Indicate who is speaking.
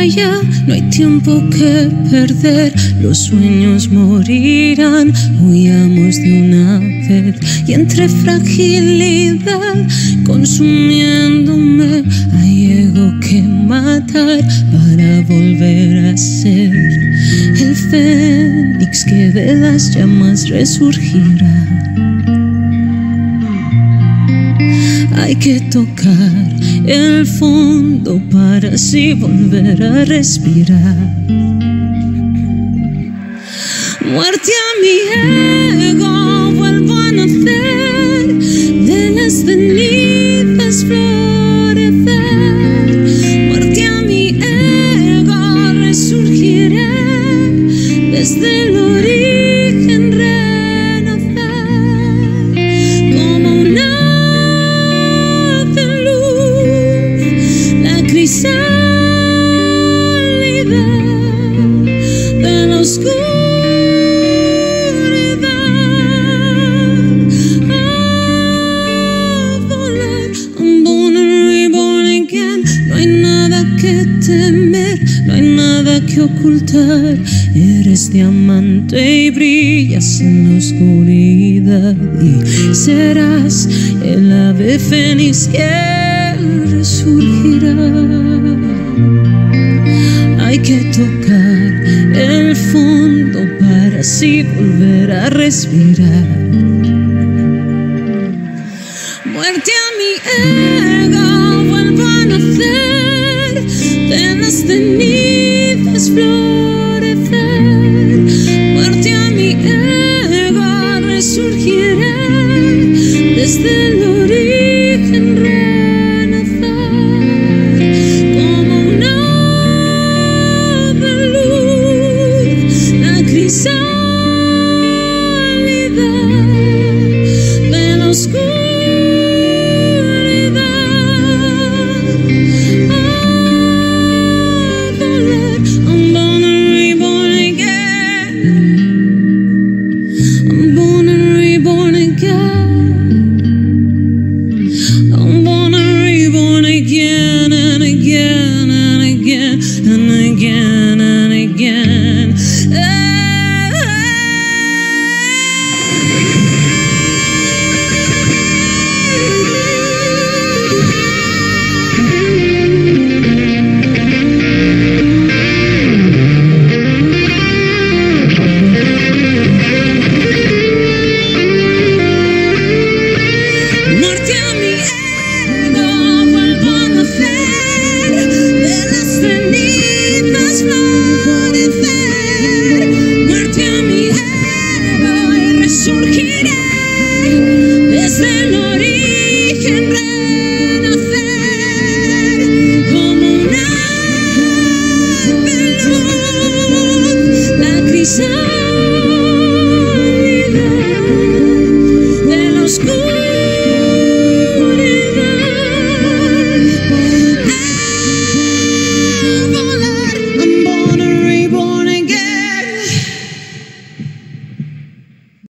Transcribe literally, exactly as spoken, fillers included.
Speaker 1: allá, no hay tiempo que perder, los sueños morirán, huyamos de una vez. Y entre fragilidad, consumiéndome, hay ego que matar para volver a ser el fénix que de las llamas resurgirá. Hay que tocar el fondo para así volver a respirar. Muerte a mi ego, vuelvo a nacer, de las cenizas florecer. Muerte a mi ego, resurgiré desde el origen, renacer como una crisálida de la oscuridad. A volar, I'm born and reborn again. No hay nada que temer, no hay nada que ocultar. Eres diamante y brillas en la oscuridad, y serás el ave fénix que resurgirá. Hay que tocar el fondo para así volver a respirar. Muerte a mi ego, vuelvo a nacer, de las cenizas florecer. Muerte a mi ego, resurgiré desde el origen, so